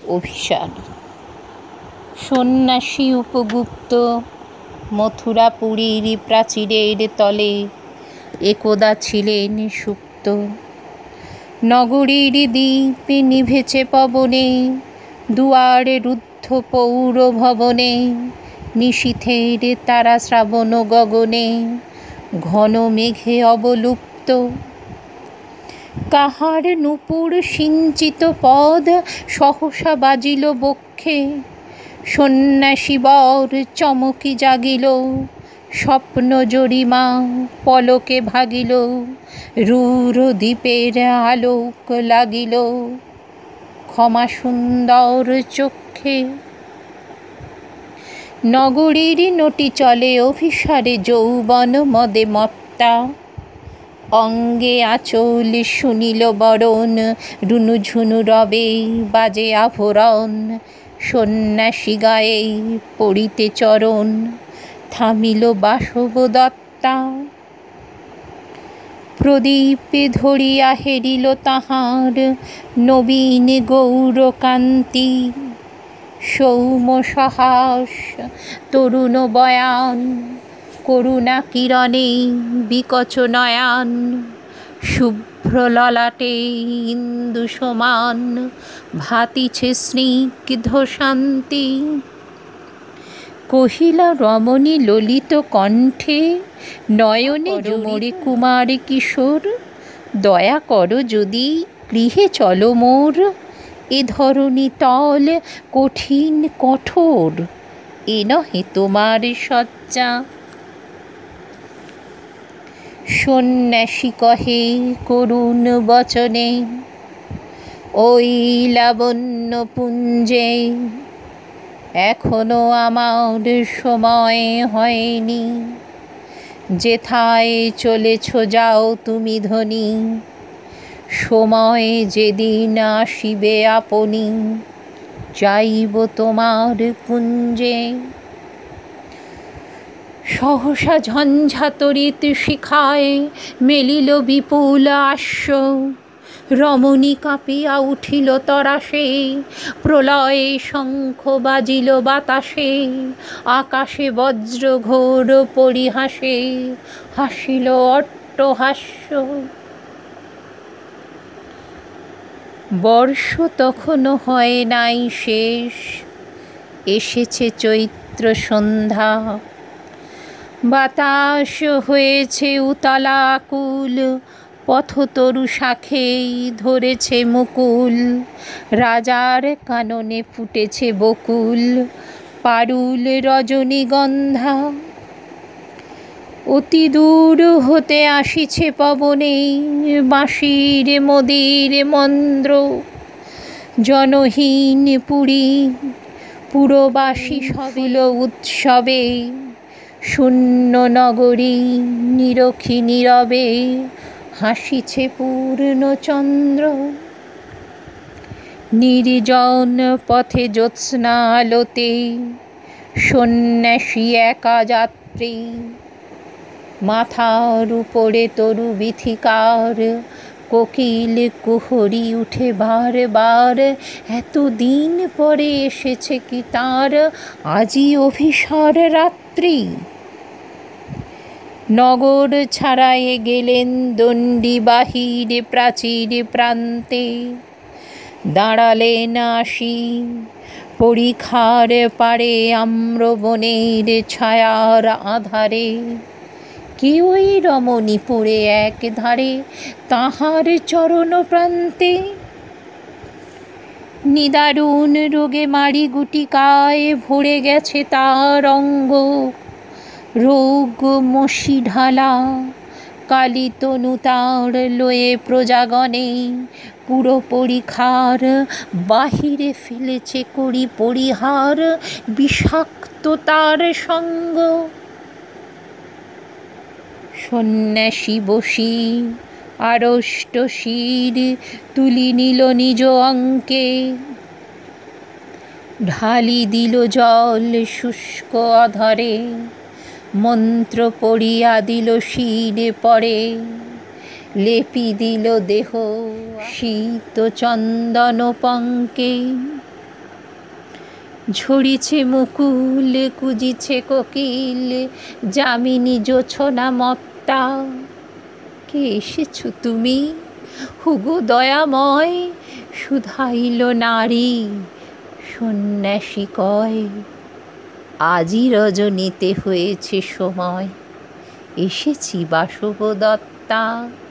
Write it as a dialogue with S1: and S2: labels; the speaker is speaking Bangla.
S1: অভিসার। সন্ন্যাসী উপগুপ্ত মথুরাপুরীর প্রাচীরের তলে একদা ছিলেন সুপ্ত। নগরীর দীপ নিভেছে পবনে, দুয়ারে রুদ্ধ পৌর ভবনে, নিশীথের তারা শ্রাবণ গগনে, ঘন মেঘে অবলুপ্ত। কাহার নূপুর সিঞ্চিত পদ সহসা বাজিল বক্ষে, সন্ন্যাসী বর চমকি জাগিল, স্বপ্ন জরিমা পলকে ভাগিল, রূঢ় দীপের আলোক লাগিল ক্ষমা সুন্দর চক্ষে। নগরীর নটি চলে অভিসারে যৌবন মদে মত্তা, অঙ্গে আঁচল শুনিল বরণ, রুনুঝুনু রবে বাজে আভরণ, সন্ন্যাসী গায়ে পড়িতে চরণ, থামিল বাসবদত্তা। প্রদীপে ধরিয়া হেরিল তাহার নবীন গৌরকান্তি, সৌম্য সহাস তরুণ বয়ান, করুণা কিরণে বিকচ নয়ান, শুভ্র ললাটে ইন্দু সমান, ভাতিছে স্নিগ্ধ শান্তি। কহিলা রমণী ললিত কণ্ঠে, নয়নে মোরে কুমার কিশোর, দয়া করো যদি গৃহে চলো মোর, এ ধরণী তল কঠিন কঠোর, এ নহে তোমার শয্যা। সন্ন্যাসী কহে করুণ বচনে, ওই লাবণ্য পুঞ্জে এখনো আমার সময় হয়নি, যেথায় চলেছ যাও তুমি ধনী, সময় যেদিন আসিবে আপনি, যাইব তোমার কুঞ্জে। সহসা ঝঞ্ঝা তড়িৎ শিখায় মেলিল বিপুল আশ্ব, রমণী কাঁপিয়া উঠিল তরাসে, প্রলয়ে শঙ্খ বাজিল বাতাসে, আকাশে বজ্র ঘোর পরিহাসে হাসিল অট্টহাস্য। বর্ষ তখনও হয় নাই শেষ, এসেছে চৈত্র সন্ধ্যা, বাতাস হয়েছে উতলা আকুল, পথতরু শাখেই ধরেছে মুকুল, রাজার কাননে ফুটেছে বকুল, পারুল রজনীগন্ধা। অতি দূর হতে আসিছে পবনে বাঁশির মদির মন্দ্র, জনহীন পুরী পুরবাসী সবিল উৎসবে, শূন্য নগরী নিরখী নীরবে হাসিছে পূর্ণচন্দ্র। নির্জন পথে জ্যোৎস্না আলোতে সন্ন্যাসী একা যাত্রী, মাথার উপরে তরু বিথিকার, কোকিল কুহরি উঠে বার বার, এতদিন পরে এসেছে কি তার আজি অভিসার রাত্রি। নগর ছাড়ায়ে গেলেন দণ্ডী বাহির প্রাচীর প্রান্তে, দাঁড়ালেন আসি পরিখার পারে আম্রবনের ছায়ার আধারে, কেউই রমণী পড়ে এক ধারে তাহার চরণ প্রান্তে। নিদারুণ রোগে মারি গুটিকায় ভরে গেছে তার অঙ্গ, রোগ মশি ঢালা কালী তনু তার লয়ে প্রজাগণে, পুরো পরিখার বাহিরে ফেলেছে করি পরিহার, বিষাক্ত তার সঙ্গ। সন্ন্যাসী বসি আড়ষ্ট শির তুলি নিল নিজ অঙ্কে, ঢালি দিল জল শুষ্ক অধরে, মন্ত্র পড়িয়া দিল শিরে পরে, লেপি দিল দেহ শীত চন্দন পঙ্কে। ঝরিছে মুকুল কুজিছে কোকিল, যামিনী জোছনা মত্তা। কে এসেছ তুমি হুগো দয়াময়, শুধাইল নারী সন্ন্যাসী কয়। আজই রজনীতে হয়েছে সময়, এসেছি বাসবদত্তা।